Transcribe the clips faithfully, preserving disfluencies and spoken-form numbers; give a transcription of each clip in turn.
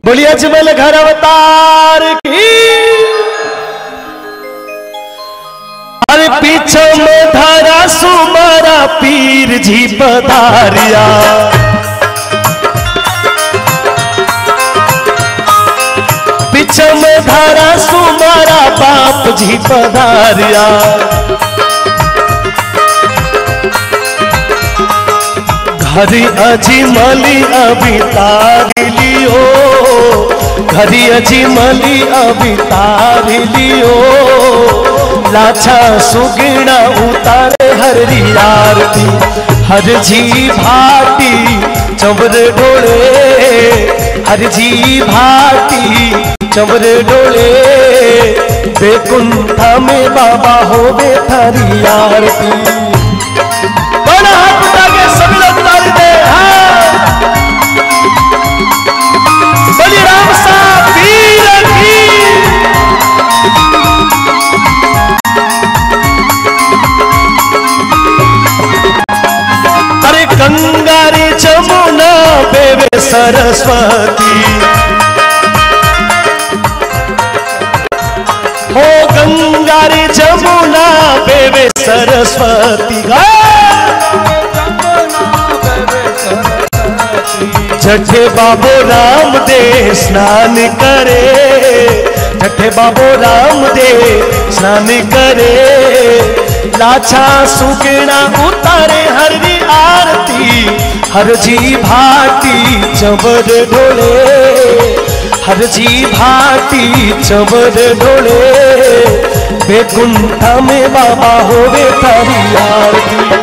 बोलिए अजमल घर अवतार की। अरे पीछे में धारा सुमारा पीर जी पधारिया, पीछे में धारा सुमारा बाप जी पधारिया। घरी अजमली अभी तारी लियो, घरी अजमली अभी तारी लियो। लाछा सुगीना उतारे हरी आरती, हर जी भाटी चंवर डोले, हर जी भाटी चंवर डोले। बेकुंठा में बाबा होवे थारी आरती। सभी लोग ताली दे। हाँ बोलिए राम साहब वीर की। अरे गंगारी जमुना बेवे सरस्वती, हो गंगारी जमुना बेवे सरस्वती। जठे बाबो राम दे स्नान करे, जठे बाबो राम दे स्नान करे। लाछा सुगना उतारे हरी आरती, हर जी भाटी चंवर डोले, हर जी भाटी चंवर डोले। बेकुंठा में बाबा होवे थारी आरती।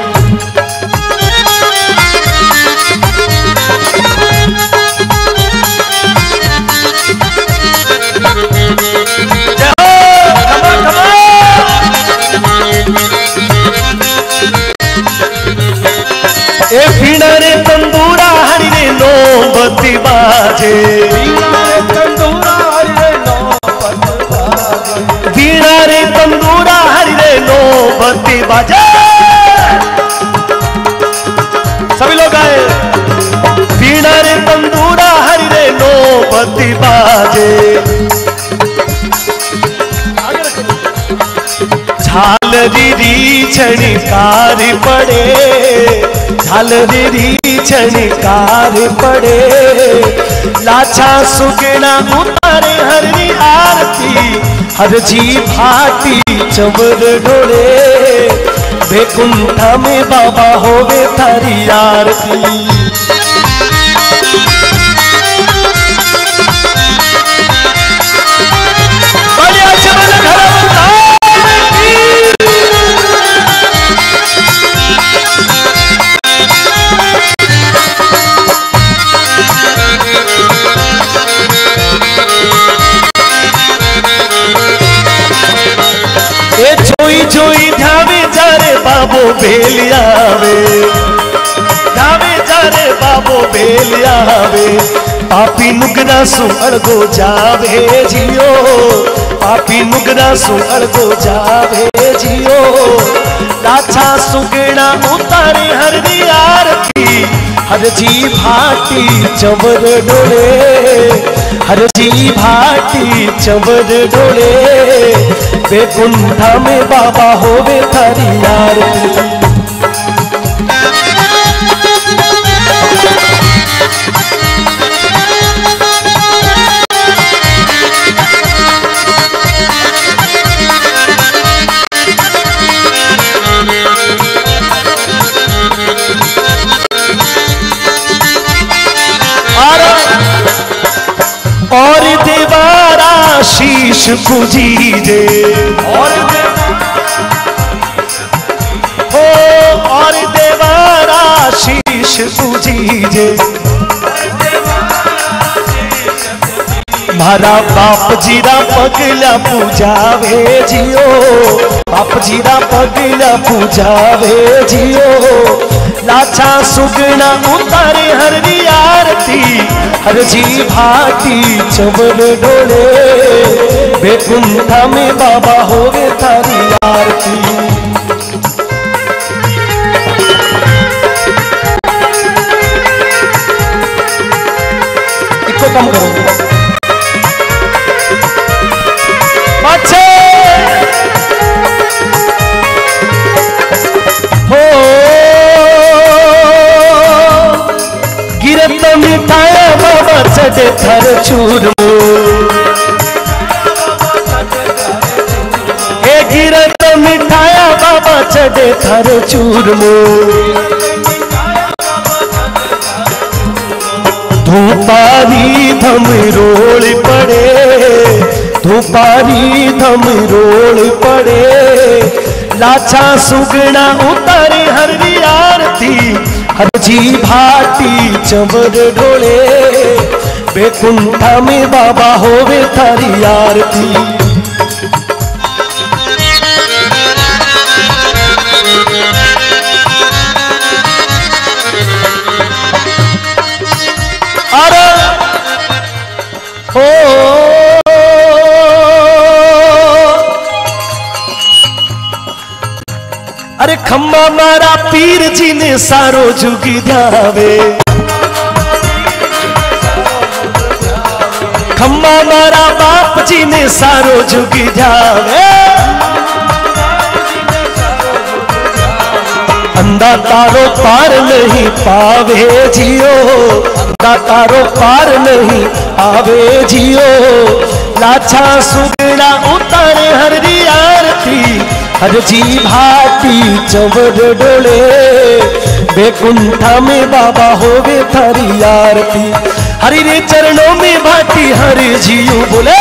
ए बीना रे तंदूरा हरि रे नौबती बाजे, बीना रे तंदूरा हरि रे नौबती बाजे, बीना रे तंदूरा हरि रे नौबती बाजे। सभी लोग आए। बीना रे तंदूरा हरि रे नौबती बाजे। झालरी झणकार पड़े, झालरी झणकार पड़े। लाछा सुगना उतारे हरी आरती, हर जी भाटी चंवर डोले। बेकुंठा में बाबा होवे थारी आरती। जोई ध्यावे जारे बाबो बेलियावे, ध्यावे जारे बाबो बेलियावे। पापी नुगना सु अड़गो जावे जियो, पापी नुगना सु अड़गो जावे जियो। लाछा सुगना उतारे हरी आरती, हर जी भाटी चंवर डोले, हर जी भाटी चंवर डोले। बेकुंठा में बाबा होवे थारी आरती। और देवारा शीश पूजी दे, और हो और देवारा शीश पूजी दे। मारा बाप जीरा पगला पूजावे जियो, बाप जीरा पगला पूजावे जियो। लाछा सुगना उतारे हरी आरती, हर जी भाटी चंवर डोले। बेकुंठा में बाबा होवे थारी आरती। इको कम करो। पाछे हो गिरत मिठाया बाबा चढ़े थर चूरमो हे गिरत मिठाया बाबा चढ़े थर चूरमो धूपारी धम रोल पड़े धूपारी धम रोल पड़े लाछा सुगना उतारे हरदी आरती हरजी भाटी चंवर ढोले बेकुंठा में बाबा होवे थारी आरती हो अरे खम्मा मारा पीर जी ने सारो जुगी ध्यावे खम्मा मारा बाप जी ने सारो जुगी ध्यावे अंधा तारो पार नहीं पावे जियो अंधा तारो पार नहीं आवे जियो लाछा सुगड़ा उतारे हरदी आरती हरजी भाटी चंवर डोले बेकुंठा में बाबा होवे थारी आरती हरि रे चरणों में भाटी हरि जियो बोले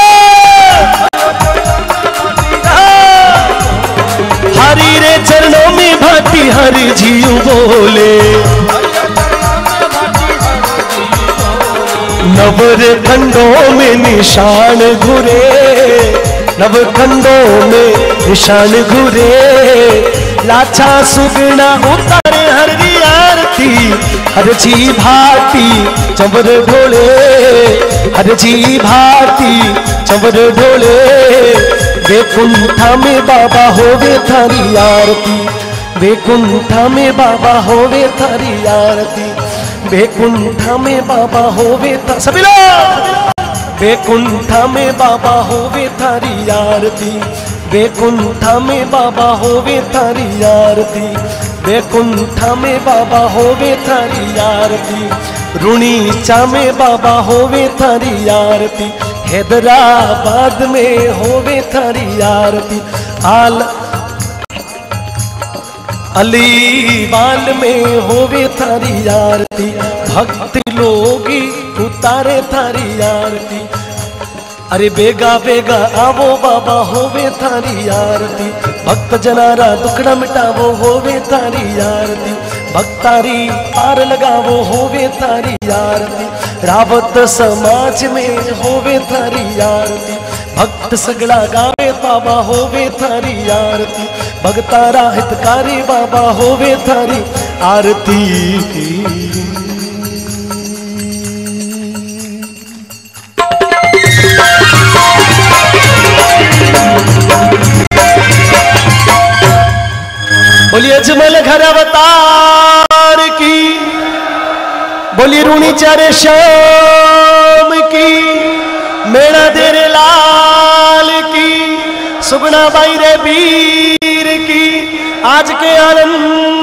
हरि रे चरणों में भाटी हरि जियो बोले नवर खंडों में निशान घुरे नव खंडों में निशान घुरे लाछा सुगना उतारे हरदी आरती हरजी भाटी चंवर ढोले हरजी भाटी चंवर ढोले बेकुंठा में बाबा होवे थारी आरती बेकुंठा में बाबा होवे थारी आरती बेकुंठा में बाबा होवे था सभी लोग बेकुंठा में बाबा होवे थारी आरती बेकुंठा में बाबा होवे थारी आरती बेकुंठा में बाबा होवे थारी आरती रुणीचा में बाबा होवे थारी आरती हैदराबाद में होवे थारी आरती आल अलीवाल में होवे थारी आरती भक्त लोगी उतारे थारी आरती अरे बेगा बेगा आवो बाबा होवे थारी आरती भक्त जनारा दुखड़ा मिटावो होवे थारी आरती भक्तारी पार लगावो होवे थारी आरती रावत समाज में होवे थारी आरती भक्त सगड़ा गावे बाबा होवे थारी आरती भक्तारा हितकारी बाबा होवे थारी आरती बोलिए अजमल घर अवतार की बोलिए रूणी चारे श्याम की मेरा देरे लाल की सुगना बाई रे वीर की आज के आनंद